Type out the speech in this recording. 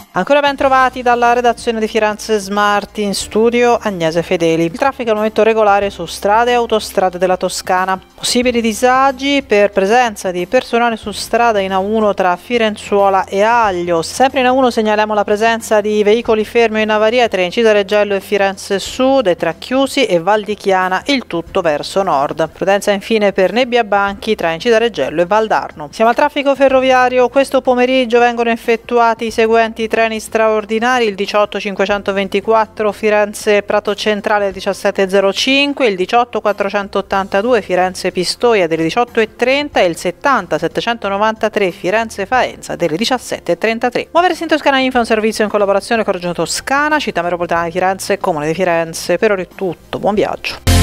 Ancora ben trovati dalla redazione di Firenze Smart, in studio Agnese Fedeli. Il traffico al momento regolare su strade e autostrade della Toscana. Possibili disagi per presenza di personale su strada in A1 tra Firenzuola e Aglio. Sempre in A1 segnaliamo la presenza di veicoli fermi o in avaria tra Incisa Reggello e Firenze Sud e tra Chiusi e Val di Chiana, il tutto verso nord. Prudenza infine per Nebbia Banchi tra Incisa Reggello e Valdarno. Siamo al traffico ferroviario. Questo pomeriggio vengono effettuati i seguenti treni straordinari: il 18.524 Firenze Prato Centrale alle 17.05, il 18.482 Firenze Pistoia delle 18.30 e il 70.793 Firenze Faenza delle 17.33. Muoversi in Toscana Info è un servizio in collaborazione con Regione Toscana, Città Metropolitana di Firenze e Comune di Firenze. Per ora è tutto, buon viaggio.